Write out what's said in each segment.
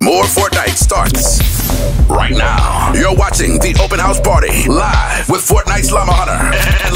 More Fortnite starts right now. You're watching the open house party live with Fortnite's 𝗟𝗦𝗧𝗏 and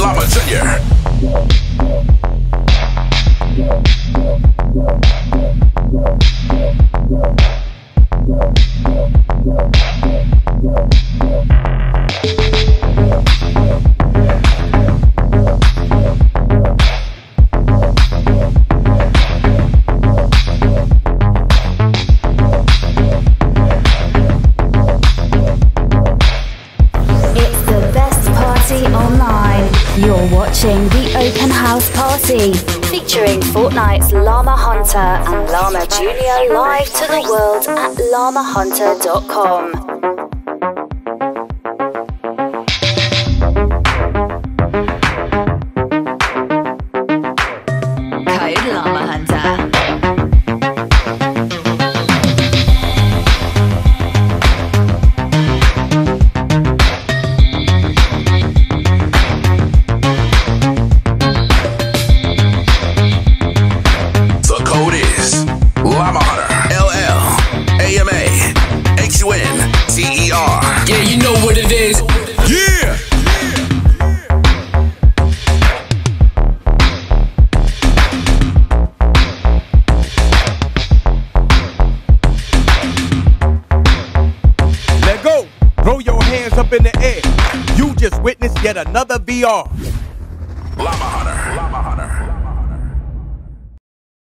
You're watching the Open House Party, featuring Fortnite's 𝗟𝗦𝗧𝗏 and Llama Jr. live to the world at llamaHunter.com. Code 𝗟𝗦𝗧𝗏. Yeah, you know what it is. Yeah! Let go. Throw your hands up in the air. You just witnessed yet another VR. llama hunter.